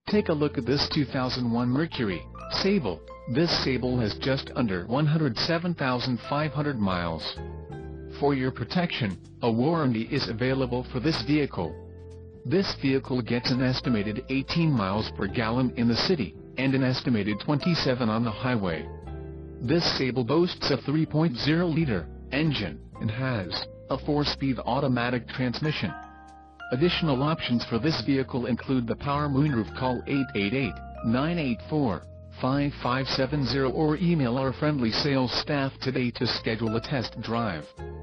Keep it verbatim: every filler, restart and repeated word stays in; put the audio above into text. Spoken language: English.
Take a look at this two thousand one Mercury Sable. This Sable has just under one hundred seven thousand five hundred miles. For your protection, a warranty is available for this vehicle. This vehicle gets an estimated eighteen miles per gallon in the city, and an estimated twenty-seven on the highway. This Sable boasts a three point oh liter engine, and has a four-speed automatic transmission. Additional options for this vehicle include the power moonroof. Call eight eight eight, nine eight four, five five seven zero or email our friendly sales staff today to schedule a test drive.